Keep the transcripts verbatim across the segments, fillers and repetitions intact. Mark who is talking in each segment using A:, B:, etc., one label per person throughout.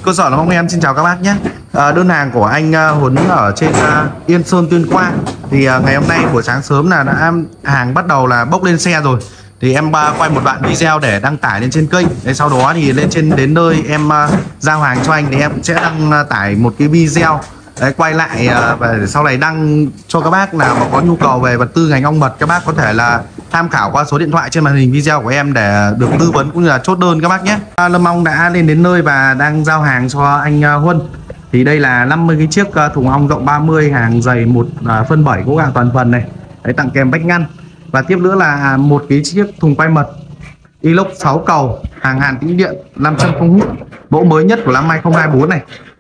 A: Cơ sở là mong em xin chào các bác nhé. À, đơn hàng của anh uh, Huấn ở trên uh, Yên Sơn Tuyên Quang. Thì uh, ngày hôm nay buổi sáng sớm là đã hàng bắt đầu là bốc lên xe rồi. Thì em uh, quay một đoạn video để đăng tải lên trên kênh. Để sau đó thì lên trên đến nơi em uh, giao hàng cho anh thì em cũng sẽ đăng uh, tải một cái video. Đấy, quay lại uh, và sau này đăng cho các bác nào mà có nhu cầu về vật tư ngành ong mật, các bác có thể là tham khảo qua số điện thoại trên màn hình video của em để được tư vấn cũng như là chốt đơn các bác nhé. uh, Lâm Ong đã lên đến nơi và đang giao hàng cho anh uh, Huân. Thì đây là năm mươi cái chiếc uh, thùng ong rộng ba mươi, hàng dày một uh, phân bảy gỗ gạo toàn phần này. Đấy, tặng kèm vách ngăn. Và tiếp nữa là một cái chiếc thùng quay mật inox sáu cầu, hàng hàn tĩnh điện năm trăm không hút, mẫu mới nhất của năm hai không hai tư này.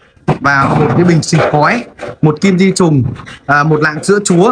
A: Và một cái bình xịt khói, một kim di trùng, à, một lạng sữa chúa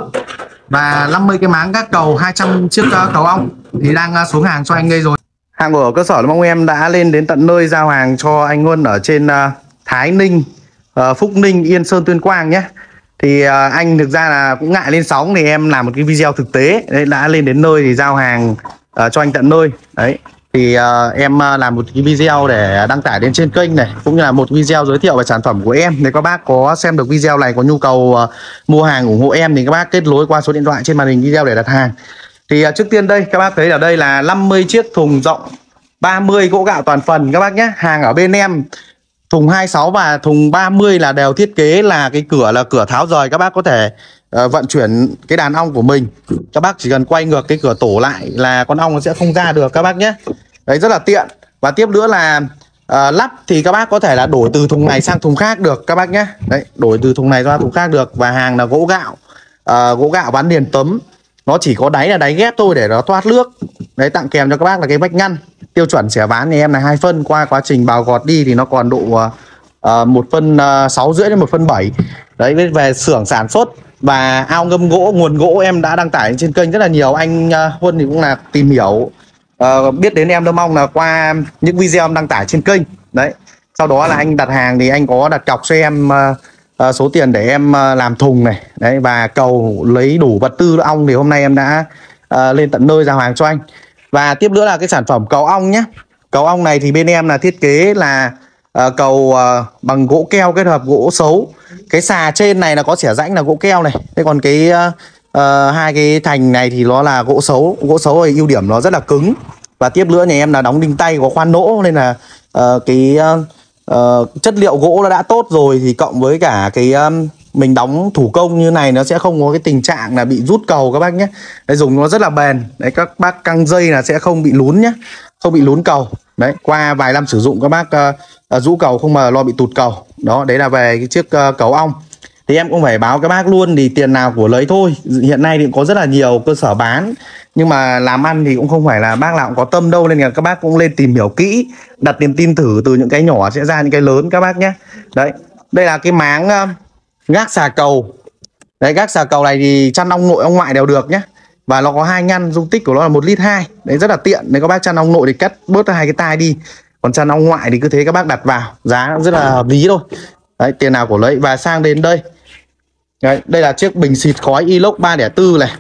A: và năm mươi cái máng gác cầu, hai trăm chiếc uh, cầu ong thì đang uh, xuống hàng cho anh đây rồi. Hàng của cơ sở Lâm Ong em đã lên đến tận nơi giao hàng cho anh Huân ở trên uh, Thái Ninh, uh, Phúc Ninh, Yên Sơn, Tuyên Quang nhé. Thì uh, anh thực ra là cũng ngại lên sóng thì em làm một cái video thực tế. Đấy, đã lên đến nơi thì giao hàng uh, cho anh tận nơi. Đấy. Thì uh, em uh, làm một cái video để đăng tải lên trên kênh này, cũng như là một video giới thiệu về sản phẩm của em. Nếu các bác có xem được video này, có nhu cầu uh, mua hàng ủng hộ em thì các bác kết nối qua số điện thoại trên màn hình video để đặt hàng. Thì uh, trước tiên đây các bác thấy ở đây là năm mươi chiếc thùng rộng ba mươi gỗ gạo toàn phần các bác nhé. Hàng ở bên em thùng hai mươi sáu và thùng ba mươi là đều thiết kế là cái cửa là cửa tháo rời, các bác có thể uh, vận chuyển cái đàn ong của mình. Các bác chỉ cần quay ngược cái cửa tổ lại là con ong nó sẽ không ra được các bác nhé. Đấy, rất là tiện. Và tiếp nữa là uh, lắp thì các bác có thể là đổi từ thùng này sang thùng khác được các bác nhé. Đấy, đổi từ thùng này ra thùng khác được. Và hàng là gỗ gạo, uh, gỗ gạo ván liền tấm, nó chỉ có đáy là đáy ghép thôi để nó thoát nước. Đấy, tặng kèm cho các bác là cái vách ngăn tiêu chuẩn xẻ ván thì em là hai phân, qua quá trình bào gọt đi thì nó còn độ uh, một phân uh, sáu rưỡi đến một phân bảy. Đấy, về xưởng sản xuất và ao ngâm gỗ, nguồn gỗ em đã đăng tải trên kênh rất là nhiều. Anh uh, Huân thì cũng là tìm hiểu uh, biết đến em Lâm Ong là qua những video em đăng tải trên kênh. Đấy, sau đó là anh đặt hàng thì anh có đặt cọc cho em uh, uh, số tiền để em uh, làm thùng này. Đấy, và cầu lấy đủ vật tư ong thì hôm nay em đã uh, lên tận nơi giao hàng cho anh. Và tiếp nữa là cái sản phẩm cầu ong nhé. Cầu ong này thì bên em là thiết kế là uh, cầu uh, bằng gỗ keo kết hợp gỗ sấu. Cái xà trên này là có xẻ rãnh là gỗ keo này. Thế còn cái uh, uh, hai cái thành này thì nó là gỗ sấu. Gỗ sấu thì ưu điểm nó rất là cứng. Và tiếp nữa nhà em là đóng đinh tay có khoan nỗ, nên là uh, cái uh, uh, chất liệu gỗ nó đã tốt rồi thì cộng với cả cái um, mình đóng thủ công như này nó sẽ không có cái tình trạng là bị rút cầu các bác nhé. Đấy, dùng nó rất là bền. Đấy, các bác căng dây là sẽ không bị lún nhé, không bị lún cầu. Đấy, qua vài năm sử dụng các bác uh, uh, rũ cầu không mà lo bị tụt cầu. Đó, đấy là về cái chiếc uh, cầu ong. Thì em cũng phải báo các bác luôn, thì tiền nào của lấy thôi. Hiện nay thì có rất là nhiều cơ sở bán, nhưng mà làm ăn thì cũng không phải là bác nào cũng có tâm đâu, nên là các bác cũng lên tìm hiểu kỹ, đặt niềm tin thử, từ những cái nhỏ sẽ ra những cái lớn các bác nhé. Đấy, đây là cái máng uh, gác xà cầu. Đấy, gác xà cầu này thì chăn ong nội ong ngoại đều được nhé. Và nó có hai ngăn, dung tích của nó là một lít hai. Đấy, rất là tiện. Nếu các bác chăn ong nội thì cắt bớt hai cái tai đi, còn chăn ong ngoại thì cứ thế các bác đặt vào, giá rất là hợp lý thôi. Đấy, tiền nào của lấy. Và sang đến đây. Đấy, đây là chiếc bình xịt khói inox ba không bốn này.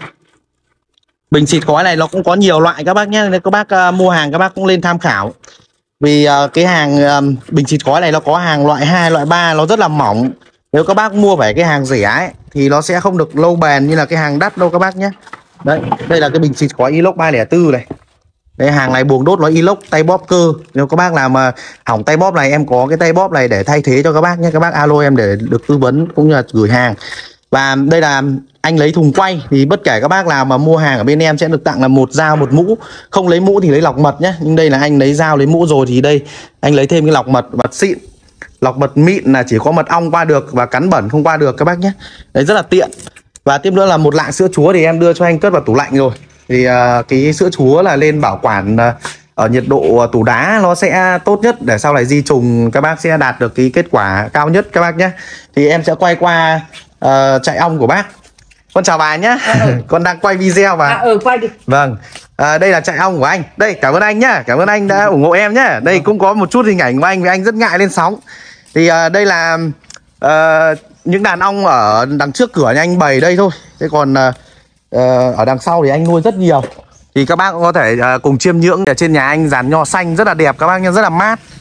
A: Bình xịt khói này nó cũng có nhiều loại các bác nhé. Nếu các bác uh, mua hàng các bác cũng lên tham khảo. Vì uh, cái hàng uh, bình xịt khói này nó có hàng loại hai, loại ba, nó rất là mỏng. Nếu các bác mua phải cái hàng rẻ ấy, thì nó sẽ không được lâu bền như là cái hàng đắt đâu các bác nhé. Đấy, đây là cái bình xịt khói inox ba không bốn này. Đây, hàng này buồng đốt nó inox, tay bóp cơ. Nếu các bác nào mà hỏng tay bóp này, em có cái tay bóp này để thay thế cho các bác nhé. Các bác alo em để được tư vấn cũng như là gửi hàng. Và đây là anh lấy thùng quay, thì bất kể các bác nào mà mua hàng ở bên em sẽ được tặng là một dao một mũ. Không lấy mũ thì lấy lọc mật nhé. Nhưng đây là anh lấy dao lấy mũ rồi, thì đây anh lấy thêm cái lọc mật, mật xịn. Lọc mật mịn là chỉ có mật ong qua được và cắn bẩn không qua được các bác nhé. Đấy, rất là tiện. Và tiếp nữa là một lạng sữa chúa thì em đưa cho anh cất vào tủ lạnh rồi. Thì uh, cái sữa chúa là lên bảo quản uh, ở nhiệt độ uh, tủ đá nó sẽ tốt nhất, để sau này di trùng các bác sẽ đạt được cái kết quả cao nhất các bác nhé. Thì em sẽ quay qua uh, chạy ong của bác. Con chào bà nhé. Ừ. Con đang quay video và...
B: À, ừ, quay đi.
A: Vâng. À, đây là chạy ong của anh. Đây, cảm ơn anh nhá. Cảm ơn anh đã ủng hộ em nhá. Đây cũng có một chút hình ảnh của anh, vì anh rất ngại lên sóng. Thì uh, đây là uh, những đàn ong ở đằng trước cửa nhà anh bày đây thôi. Thế còn uh, uh, ở đằng sau thì anh nuôi rất nhiều. Thì các bác cũng có thể uh, cùng chiêm ngưỡng. Ở trên nhà anh dàn nho xanh rất là đẹp các bác nhá, rất là mát.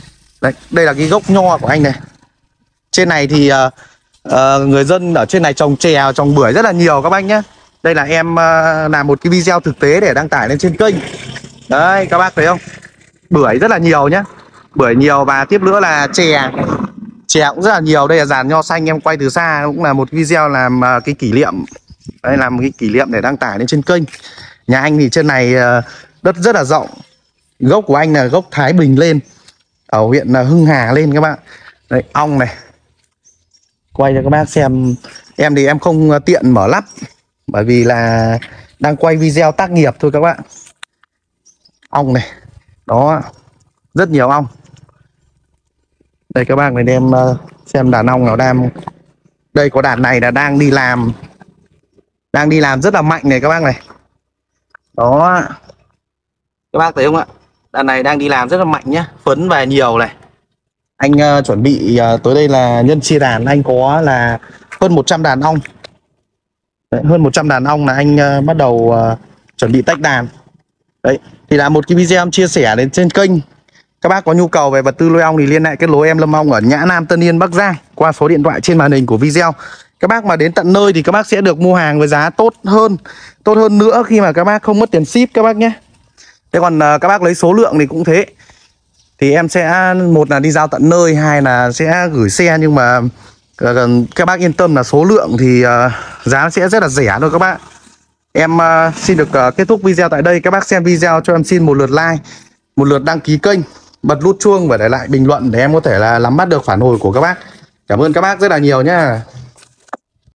A: Đấy, đây là cái gốc nho của anh này. Trên này thì uh, uh, người dân ở trên này trồng chè, trồng bưởi rất là nhiều các bác nhé. Đây là em uh, làm một cái video thực tế để đăng tải lên trên kênh. Đấy, các bác thấy không? Bưởi rất là nhiều nhé. Bưởi nhiều và tiếp nữa là chè. Chè cũng rất là nhiều. Đây là dàn nho xanh em quay từ xa, cũng là một video làm uh, cái kỷ niệm. Đây là một cái kỷ niệm để đăng tải lên trên kênh. Nhà anh thì trên này uh, đất rất là rộng. Gốc của anh là gốc Thái Bình lên, ở huyện Hưng Hà lên các bạn. Đấy, ong này. Quay cho các bác xem. Em thì em không tiện mở lắp, bởi vì là đang quay video tác nghiệp thôi các bạn. Ong này. Đó. Rất nhiều ong. Đây các bác này em xem đàn ong nào đang. Đây có đàn này là đang đi làm. Đang đi làm rất là mạnh này các bác này. Đó. Các bác thấy không ạ? Đàn này đang đi làm rất là mạnh nhá. Phấn về nhiều này. Anh uh, chuẩn bị uh, tới đây là nhân chia đàn. Anh có là hơn một trăm đàn ong. Đấy, hơn một trăm đàn ong là anh uh, bắt đầu uh, chuẩn bị tách đàn. Đấy, thì là một cái video em chia sẻ đến trên kênh. Các bác có nhu cầu về vật tư nuôi ong thì liên hệ kết nối em Lâm Ong ở Nhã Nam, Tân Yên, Bắc Giang qua số điện thoại trên màn hình của video. Các bác mà đến tận nơi thì các bác sẽ được mua hàng với giá tốt hơn. Tốt hơn nữa khi mà các bác không mất tiền ship các bác nhé. Thế còn uh, các bác lấy số lượng thì cũng thế. Thì em sẽ, một là đi giao tận nơi, hai là sẽ gửi xe. Nhưng mà uh, các bác yên tâm là số lượng thì uh, giá sẽ rất là rẻ thôi các bác. Em uh, xin được uh, kết thúc video tại đây. Các bác xem video cho em xin một lượt like, một lượt đăng ký kênh, bật nút chuông và để lại bình luận để em có thể là nắm bắt được phản hồi của các bác. Cảm ơn các bác rất là nhiều nhé.